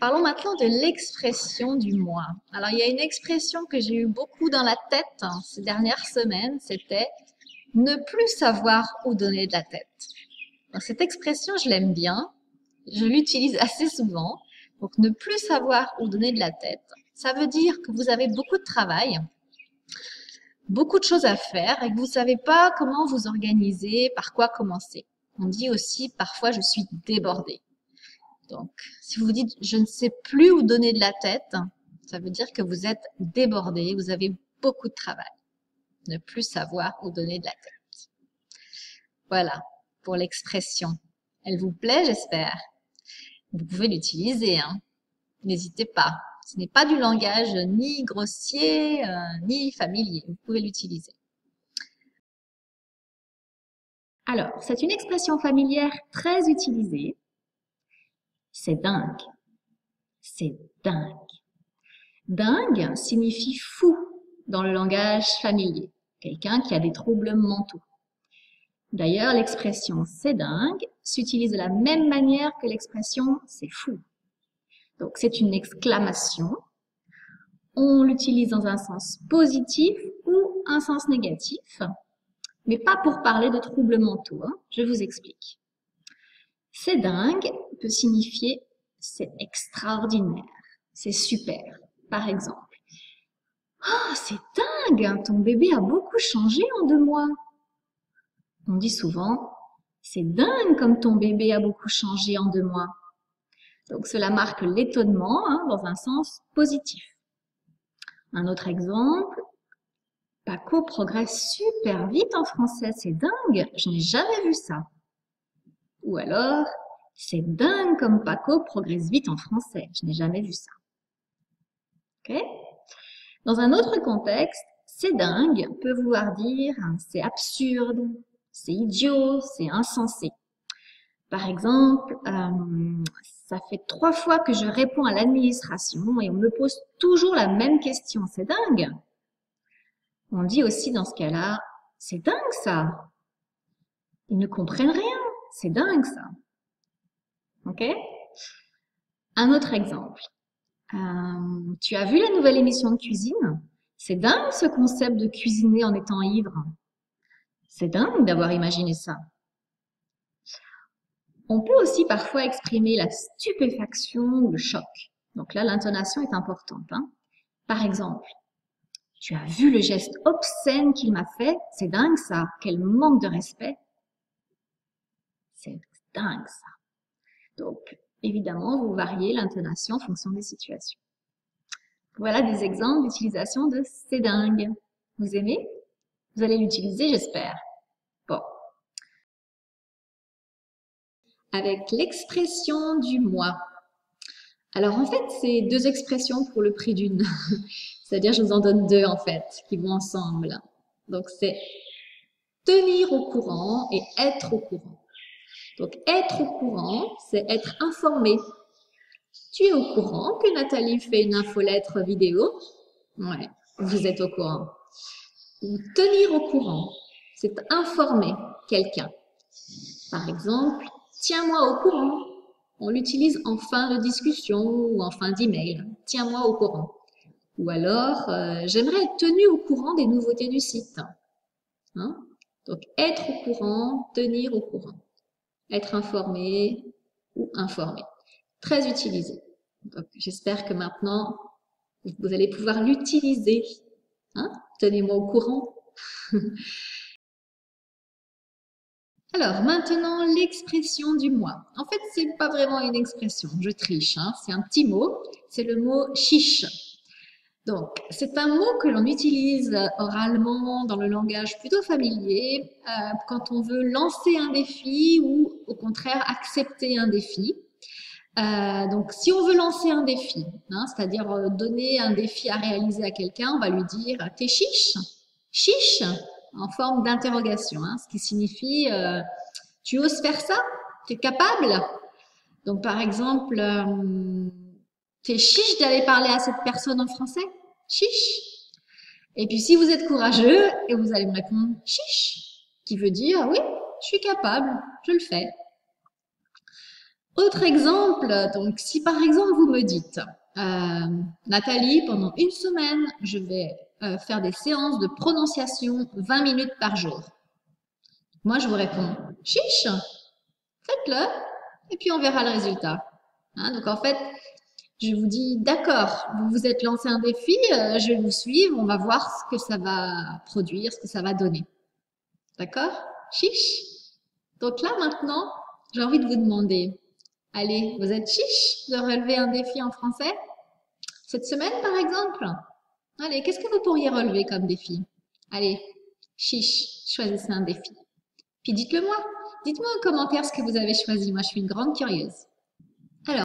Parlons maintenant de l'expression du moi. Alors, il y a une expression que j'ai eu beaucoup dans la tête ces dernières semaines, c'était ne plus savoir où donner de la tête. Donc, cette expression, je l'aime bien, je l'utilise assez souvent. Donc, ne plus savoir où donner de la tête, ça veut dire que vous avez beaucoup de travail, beaucoup de choses à faire et que vous ne savez pas comment vous organiser, par quoi commencer. On dit aussi parfois je suis débordée. Donc, si vous vous dites je ne sais plus où donner de la tête, ça veut dire que vous êtes débordé, vous avez beaucoup de travail. Ne plus savoir où donner de la tête. Voilà pour l'expression. Elle vous plaît, j'espère. Vous pouvez l'utiliser, hein. N'hésitez pas. Ce n'est pas du langage ni grossier, ni familier. Vous pouvez l'utiliser. Alors, c'est une expression familière très utilisée. C'est dingue. C'est dingue. Dingue signifie fou dans le langage familier. Quelqu'un qui a des troubles mentaux. D'ailleurs, l'expression c'est dingue s'utilise de la même manière que l'expression c'est fou. Donc, c'est une exclamation. On l'utilise dans un sens positif ou un sens négatif, mais pas pour parler de troubles mentaux, hein. Je vous explique. C'est dingue peut signifier c'est extraordinaire, c'est super. Par exemple, oh, c'est dingue, ton bébé a beaucoup changé en 2 mois. On dit souvent, c'est dingue comme ton bébé a beaucoup changé en 2 mois. Donc cela marque l'étonnement, hein, dans un sens positif. Un autre exemple, Paco progresse super vite en français, c'est dingue, je n'ai jamais vu ça. Ou alors, c'est dingue comme Paco progresse vite en français, je n'ai jamais vu ça. Ok? Dans un autre contexte, c'est dingue peut vouloir dire c'est absurde, c'est idiot, c'est insensé. Par exemple, ça fait 3 fois que je réponds à l'administration et on me pose toujours la même question. C'est dingue. On dit aussi dans ce cas-là, c'est dingue ça. Ils ne comprennent rien. C'est dingue ça. Ok? Un autre exemple. Tu as vu la nouvelle émission de cuisine? C'est dingue ce concept de cuisiner en étant ivre. C'est dingue d'avoir imaginé ça. On peut aussi parfois exprimer la stupéfaction ou le choc. Donc là, l'intonation est importante, hein. Par exemple, tu as vu le geste obscène qu'il m'a fait? C'est dingue ça, quel manque de respect. C'est dingue ça. Donc, évidemment, vous variez l'intonation en fonction des situations. Voilà des exemples d'utilisation de c'est dingue. Vous aimez? Vous allez l'utiliser, j'espère. Bon. Avec l'expression du moi. Alors en fait, c'est 2 expressions pour le prix d'une. C'est-à-dire, je vous en donne 2 en fait, qui vont ensemble. Donc c'est tenir au courant et être au courant. Donc être au courant, c'est être informé. Tu es au courant que Nathalie fait une infolettre vidéo? Ouais, vous êtes au courant. Ou tenir au courant, c'est informer quelqu'un. Par exemple, tiens-moi au courant. On l'utilise en fin de discussion ou en fin d'email. Tiens-moi au courant. Ou alors, j'aimerais être tenu au courant des nouveautés du site. Hein? Donc, être au courant, tenir au courant. Être informé ou informé. Très utilisé. Donc, j'espère que maintenant, vous allez pouvoir l'utiliser. Hein? Tenez-moi au courant. Alors, maintenant, l'expression du moi. En fait, c'est pas vraiment une expression, je triche, hein. C'est un petit mot, c'est le mot chiche. Donc, c'est un mot que l'on utilise oralement dans le langage plutôt familier quand on veut lancer un défi ou au contraire accepter un défi. Donc, si on veut lancer un défi, hein, c'est-à-dire donner un défi à réaliser à quelqu'un, on va lui dire « t'es chiche ?» Chiche en forme d'interrogation, hein, ce qui signifie tu oses faire ça? Tu es capable? Donc, par exemple, t'es chiche d'aller parler à cette personne en français? Chiche. Et puis, si vous êtes courageux, et vous allez me répondre chiche, qui veut dire oui, je suis capable, je le fais. Autre exemple, donc si par exemple vous me dites, Nathalie, pendant une semaine, je vais faire des séances de prononciation 20 minutes par jour. Moi, je vous réponds, chiche, faites-le, et puis on verra le résultat. Hein, donc en fait, je vous dis, d'accord, vous vous êtes lancé un défi, je vais vous suivre, on va voir ce que ça va produire, ce que ça va donner. D'accord? Chiche? Donc là, maintenant, j'ai envie de vous demander, allez, vous êtes chiche de relever un défi en français? Cette semaine, par exemple? Allez, qu'est-ce que vous pourriez relever comme défi? Allez, chiche, choisissez un défi. Puis dites-le moi. Dites-moi en commentaire ce que vous avez choisi. Moi, je suis une grande curieuse. Alors,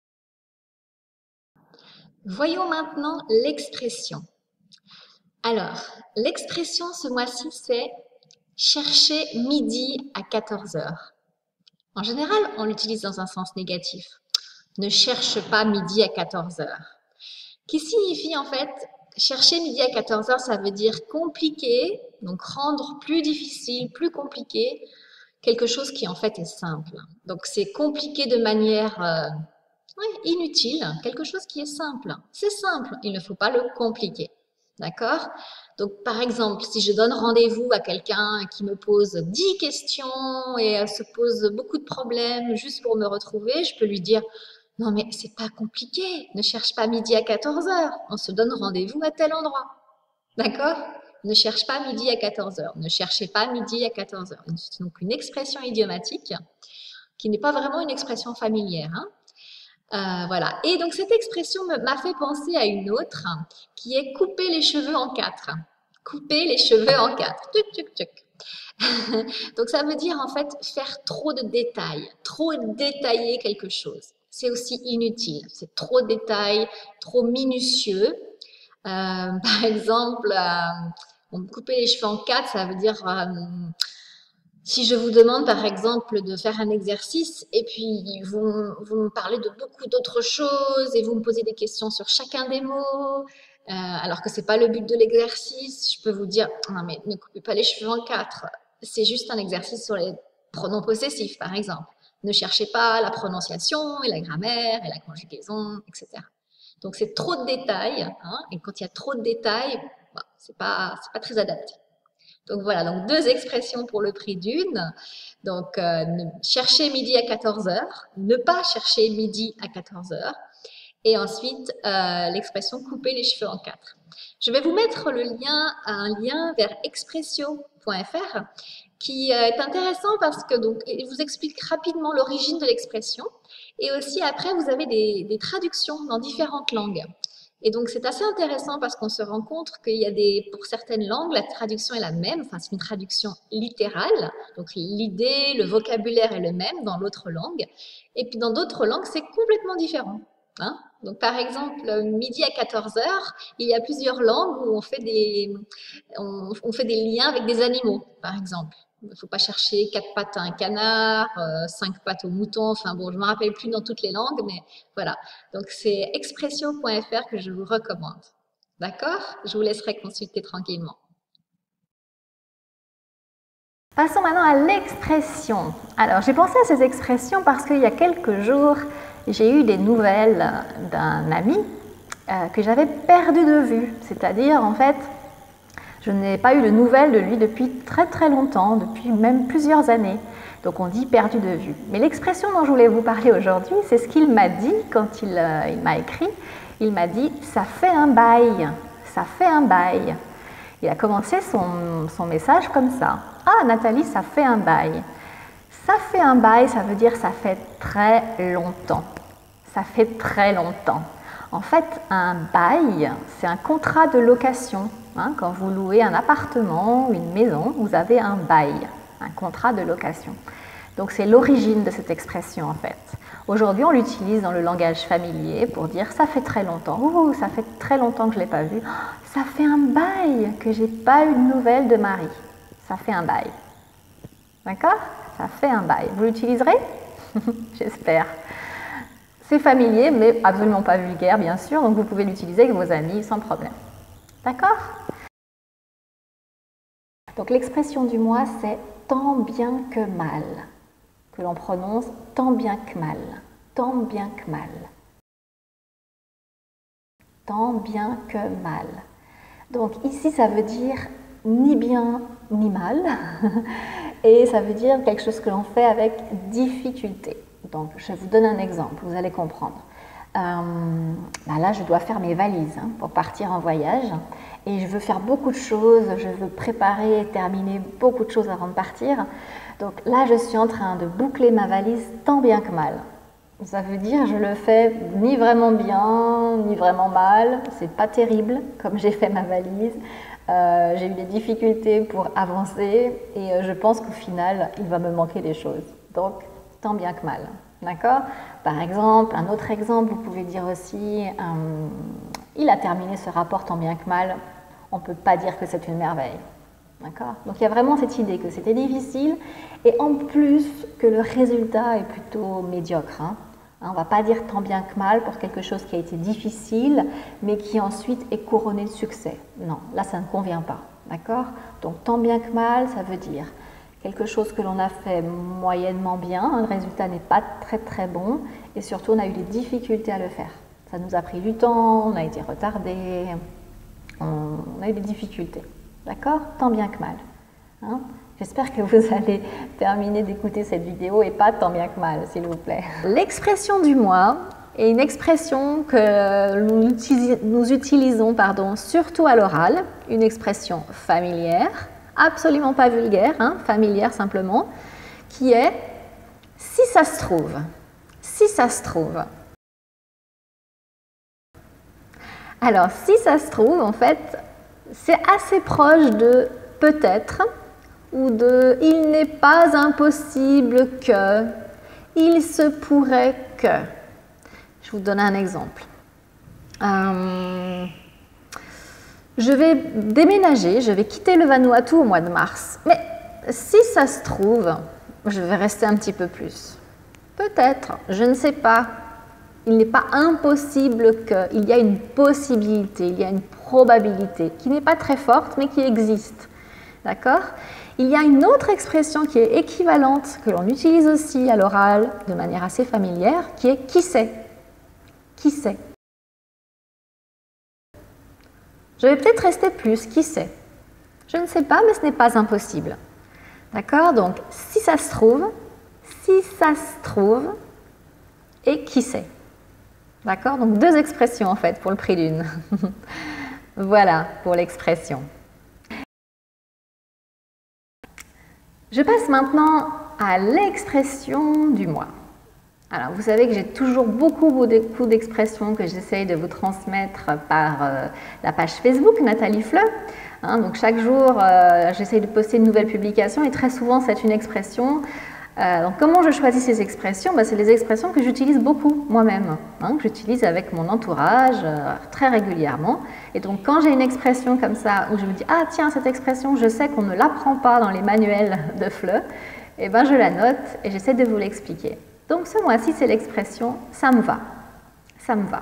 voyons maintenant l'expression. Alors, l'expression ce mois-ci, c'est chercher midi à 14 heures. En général, on l'utilise dans un sens négatif. Ne cherche pas midi à 14 heures. Qui signifie en fait, chercher midi à 14 heures, ça veut dire compliquer, donc rendre plus difficile, plus compliqué, quelque chose qui en fait est simple. Donc c'est compliqué de manière inutile, quelque chose qui est simple. C'est simple, il ne faut pas le compliquer. D'accord? Donc par exemple, si je donne rendez-vous à quelqu'un qui me pose 10 questions et se pose beaucoup de problèmes juste pour me retrouver, je peux lui dire non mais c'est pas compliqué, ne cherche pas midi à 14 heures, on se donne rendez-vous à tel endroit. D'accord? Ne cherche pas midi à 14 heures, ne cherchez pas midi à 14 heures. C'est donc une expression idiomatique qui n'est pas vraiment une expression familière. Hein. Voilà. Et donc cette expression m'a fait penser à une autre qui est couper les cheveux en quatre. Couper les cheveux en quatre. Tuc, tuc, tuc. Donc ça veut dire en fait faire trop de détails, trop détailler quelque chose. C'est aussi inutile, c'est trop de détails, trop minutieux. Par exemple, couper les cheveux en quatre, ça veut dire si je vous demande par exemple de faire un exercice et puis vous me parlez de beaucoup d'autres choses et vous me posez des questions sur chacun des mots, alors que c'est pas le but de l'exercice, je peux vous dire non mais ne coupez pas les cheveux en quatre, c'est juste un exercice sur les pronoms possessifs par exemple. Ne cherchez pas la prononciation et la grammaire et la conjugaison, etc. Donc c'est trop de détails, hein, et quand il y a trop de détails, bah, c'est pas très adapté. Donc voilà, donc deux expressions pour le prix d'une. Donc chercher midi à 14 heures, ne pas chercher midi à 14 heures, et ensuite l'expression couper les cheveux en quatre. Je vais vous mettre un lien vers expressio.fr qui est intéressant parce que donc il vous explique rapidement l'origine de l'expression et aussi après vous avez des traductions dans différentes langues. Et donc c'est assez intéressant parce qu'on se rend compte qu'il y a pour certaines langues, la traduction est la même, enfin c'est une traduction littérale, donc l'idée, le vocabulaire est le même dans l'autre langue, et puis dans d'autres langues c'est complètement différent. Hein? Donc par exemple, midi à 14 heures, il y a plusieurs langues où on fait des liens avec des animaux, par exemple. Il ne faut pas chercher 4 pattes à un canard, 5 pattes au mouton, enfin bon, je ne me rappelle plus dans toutes les langues, mais voilà. Donc c'est expressio.fr que je vous recommande. D'accord? Je vous laisserai consulter tranquillement. Passons maintenant à l'expression. Alors j'ai pensé à ces expressions parce qu'il y a quelques jours, j'ai eu des nouvelles d'un ami que j'avais perdu de vue. C'est-à-dire, en fait, je n'ai pas eu de nouvelles de lui depuis très très longtemps, depuis même plusieurs années. Donc on dit perdu de vue. Mais l'expression dont je voulais vous parler aujourd'hui, c'est ce qu'il m'a dit quand il m'a écrit. Il m'a dit « ça fait un bail, ça fait un bail ». Il a commencé son message comme ça. « Ah Nathalie, ça fait un bail ». Ça fait un bail, ça veut dire ça fait très longtemps. Ça fait très longtemps. En fait, un bail, c'est un contrat de location. Hein, quand vous louez un appartement ou une maison, vous avez un bail, un contrat de location. Donc c'est l'origine de cette expression en fait. Aujourd'hui, on l'utilise dans le langage familier pour dire ça fait très longtemps. Ouh, ça fait très longtemps que je ne l'ai pas vu. Ça fait un bail que je n'ai pas eu de nouvelles de Marie. Ça fait un bail. D'accord? Ça fait un bail. Vous l'utiliserez? J'espère. C'est familier, mais absolument pas vulgaire, bien sûr, donc vous pouvez l'utiliser avec vos amis sans problème. D'accord? Donc l'expression du mois, c'est « tant bien que mal ». que l'on prononce tant bien que mal. Tant bien que mal. Tant bien que mal. Donc ici, ça veut dire ni bien ni mal. Et ça veut dire quelque chose que l'on fait avec difficulté. Donc, je vous donne un exemple, vous allez comprendre. Là, je dois faire mes valises pour partir en voyage. Et je veux faire beaucoup de choses, je veux préparer et terminer beaucoup de choses avant de partir. Donc là, je suis en train de boucler ma valise tant bien que mal. Ça veut dire je le fais ni vraiment bien, ni vraiment mal. C'est pas terrible comme j'ai fait ma valise. J'ai eu des difficultés pour avancer et je pense qu'au final, il va me manquer des choses. Donc, tant bien que mal. D'accord? Par exemple, un autre exemple, vous pouvez dire aussi il a terminé ce rapport tant bien que mal. On ne peut pas dire que c'est une merveille. D'accord? Donc, il y a vraiment cette idée que c'était difficile et en plus que le résultat est plutôt médiocre. On ne va pas dire tant bien que mal pour quelque chose qui a été difficile, mais qui ensuite est couronné de succès. Non, là, ça ne convient pas. D'accord? Donc, tant bien que mal, ça veut dire quelque chose que l'on a fait moyennement bien, le résultat n'est pas très très bon, et surtout, on a eu des difficultés à le faire. Ça nous a pris du temps, on a été retardé, on a eu des difficultés. D'accord? Tant bien que mal. J'espère que vous allez terminer d'écouter cette vidéo et pas tant bien que mal, s'il vous plaît. L'expression du mois est une expression que nous utilisons surtout à l'oral, une expression familière, absolument pas vulgaire, familière simplement, qui est « si ça se trouve ». Si ça se trouve. Alors, si ça se trouve, en fait, c'est assez proche de « peut-être » ou de « il n'est pas impossible que »,« il se pourrait que ». Je vous donne un exemple. Je vais déménager, je vais quitter le Vanuatu au mois de mars. Mais si ça se trouve, je vais rester un petit peu plus. Peut-être, je ne sais pas. Il n'est pas impossible que. Il y a une possibilité, il y a une probabilité qui n'est pas très forte, mais qui existe. D'accord? Il y a une autre expression qui est équivalente, que l'on utilise aussi à l'oral de manière assez familière, qui est « qui sait ». Qui sait? Je vais peut-être rester plus, qui sait? Je ne sais pas, mais ce n'est pas impossible. D'accord? Donc, si ça se trouve, et qui sait? D'accord? Donc, deux expressions en fait pour le prix d'une. Voilà pour l'expression. Je passe maintenant à l'expression du mois. Alors, vous savez que j'ai toujours beaucoup d'expressions que j'essaye de vous transmettre par la page Facebook Nathalie Fleu. Donc, chaque jour, j'essaye de poster une nouvelle publication et très souvent, c'est une expression. Donc, comment je choisis ces expressions? C'est les expressions que j'utilise beaucoup moi-même, que j'utilise avec mon entourage très régulièrement. Et donc, quand j'ai une expression comme ça, où je me dis « Ah tiens, cette expression, je sais qu'on ne l'apprend pas dans les manuels de Fleu », eh ben, je la note et j'essaie de vous l'expliquer. Donc, ce mois-ci, c'est l'expression « ça me va ». Ça me va.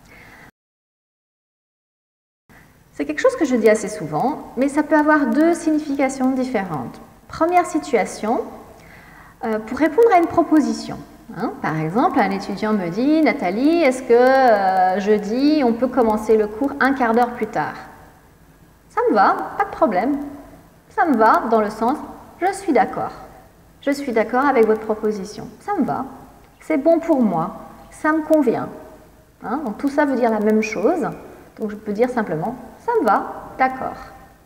C'est quelque chose que je dis assez souvent, mais ça peut avoir deux significations différentes. Première situation, pour répondre à une proposition. Par exemple, un étudiant me dit « Nathalie, est-ce que jeudi, on peut commencer le cours un quart d'heure plus tard ?» Ça me va, pas de problème. Ça me va dans le sens « je suis d'accord ». Je suis d'accord avec votre proposition. Ça me va. C'est bon pour moi. Ça me convient. Donc tout ça veut dire la même chose. Donc je peux dire simplement « ça me va, d'accord ».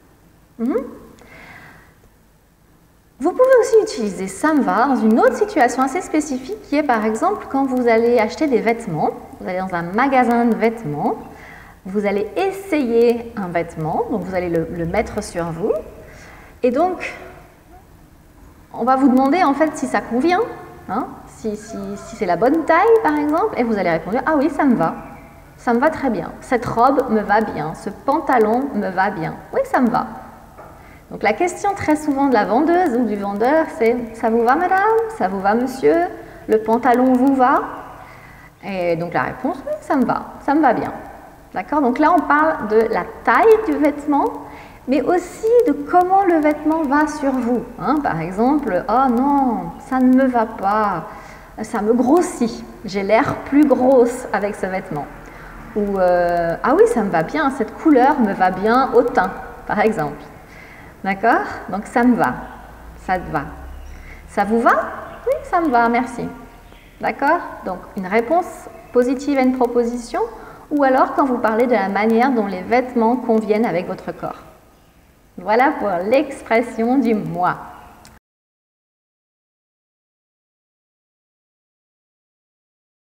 Vous pouvez aussi utiliser « ça me va » dans une autre situation assez spécifique qui est par exemple quand vous allez acheter des vêtements. Vous allez dans un magasin de vêtements. Vous allez essayer un vêtement. Donc vous allez le mettre sur vous. Et donc, on va vous demander en fait si ça convient, si c'est la bonne taille par exemple, et vous allez répondre « Ah oui, ça me va très bien, cette robe me va bien, ce pantalon me va bien, oui ça me va ». Donc la question très souvent de la vendeuse ou du vendeur c'est « Ça vous va madame? Ça vous va monsieur? Le pantalon vous va ?» Et donc la réponse « Oui, ça me va bien ». D'accord? Donc là on parle de la taille du vêtement, mais aussi de comment le vêtement va sur vous. Hein. Par exemple, « Oh non, ça ne me va pas, ça me grossit, j'ai l'air plus grosse avec ce vêtement. » Ou « Ah oui, ça me va bien, cette couleur me va bien au teint, par exemple. » D'accord? Donc ça me va, ça te va. Ça vous va? Oui, ça me va, merci. D'accord? Donc une réponse positive à une proposition, ou alors quand vous parlez de la manière dont les vêtements conviennent avec votre corps. Voilà pour l'expression du moi.